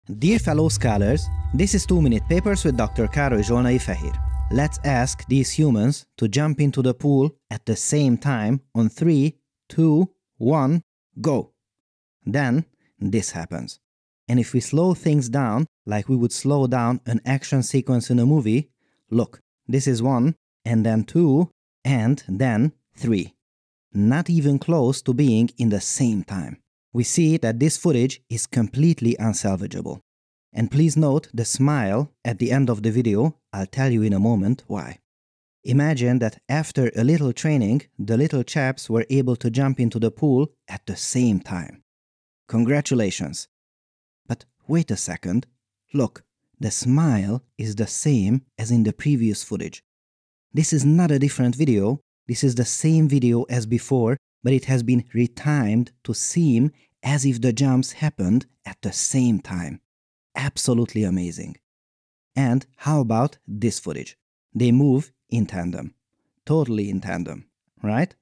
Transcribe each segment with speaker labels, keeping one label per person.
Speaker 1: Dear fellow scholars, this is 2-Minute Papers with Dr. Károly Zsolnai Fehér. Let's ask these humans to jump into the pool at the same time on 3, 2, 1, go. Then this happens. And if we slow things down like we would slow down an action sequence in a movie, look, this is 1, and then 2, and then 3. Not even close to being in the same time. We see that this footage is completely unsalvageable. And please note the smile at the end of the video. I'll tell you in a moment why. Imagine that after a little training, the little chaps were able to jump into the pool at the same time. Congratulations! But wait a second. Look, the smile is the same as in the previous footage. This is not a different video. This is the same video as before, but it has been retimed to seem as if the jumps happened at the same time. Absolutely amazing. And how about this footage? They move in tandem. Totally in tandem, right?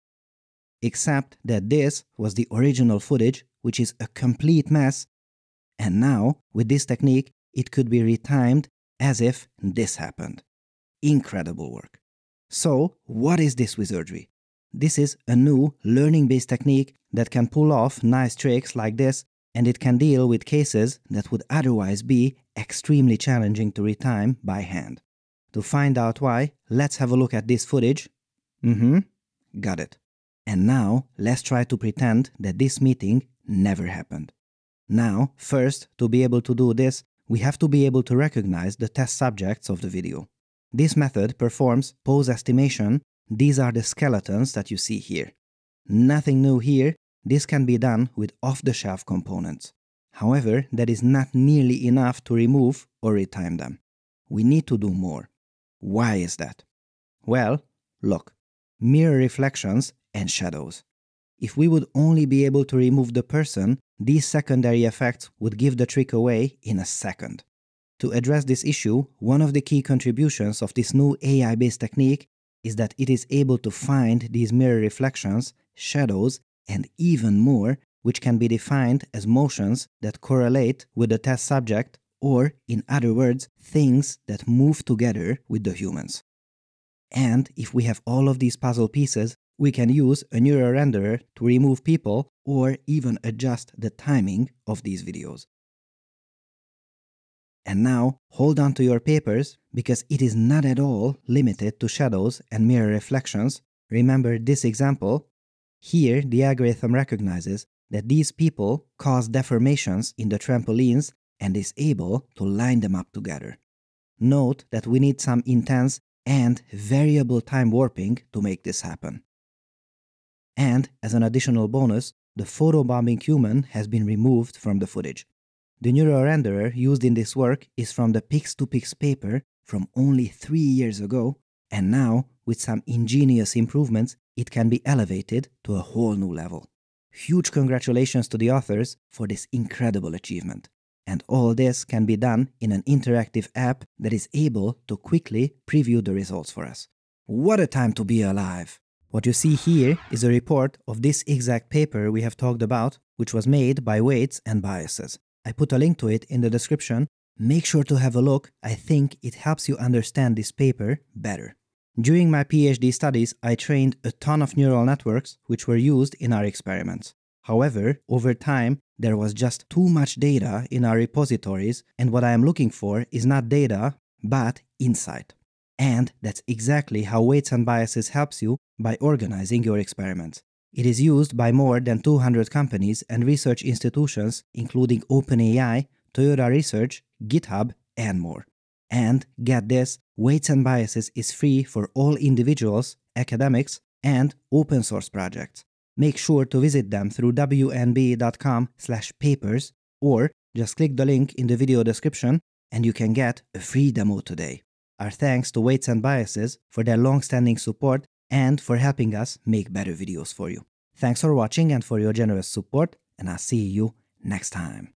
Speaker 1: Except that this was the original footage, which is a complete mess, and now, with this technique, it could be retimed as if this happened. Incredible work. So, what is this wizardry? This is a new learning-based technique that can pull off nice tricks like this, and it can deal with cases that would otherwise be extremely challenging to retime by hand. To find out why, let's have a look at this footage. Got it. And now, let's try to pretend that this meeting never happened. Now, first, to be able to do this, we have to be able to recognize the test subjects of the video. This method performs pose estimation. These are the skeletons that you see here. Nothing new here. This can be done with off-the-shelf components. However, that is not nearly enough to remove or retime them. We need to do more. Why is that? Well, look. Mirror reflections and shadows. If we would only be able to remove the person, these secondary effects would give the trick away in a second. To address this issue, one of the key contributions of this new AI-based technique is that it is able to find these mirror reflections, shadows, and even more, which can be defined as motions that correlate with the test subject, or, in other words, things that move together with the humans. And if we have all of these puzzle pieces, we can use a neural renderer to remove people or even adjust the timing of these videos. And now, hold on to your papers, because it is not at all limited to shadows and mirror reflections. Remember this example. Here, the algorithm recognizes that these people cause deformations in the trampolines and is able to line them up together. Note that we need some intense and variable time warping to make this happen. And, as an additional bonus, the photobombing human has been removed from the footage. The neural renderer used in this work is from the Pix2Pix paper from only 3 years ago, and now, with some ingenious improvements, it can be elevated to a whole new level. Huge congratulations to the authors for this incredible achievement. And all this can be done in an interactive app that is able to quickly preview the results for us. What a time to be alive! What you see here is a report of this exact paper we have talked about, which was made by Weights and Biases. I put a link to it in the description. Make sure to have a look. I think it helps you understand this paper better. During my PhD studies, I trained a ton of neural networks which were used in our experiments. However, over time, there was just too much data in our repositories, and what I am looking for is not data, but insight. And that's exactly how Weights and Biases helps you by organizing your experiments. It is used by more than 200 companies and research institutions, including OpenAI, Toyota Research, GitHub, and more. And get this, Weights and Biases is free for all individuals, academics, and open source projects. Make sure to visit them through wnb.com/papers, or just click the link in the video description and you can get a free demo today. Our thanks to Weights and Biases for their long-standing support and for helping us make better videos for you. Thanks for watching and for your generous support, and I'll see you next time.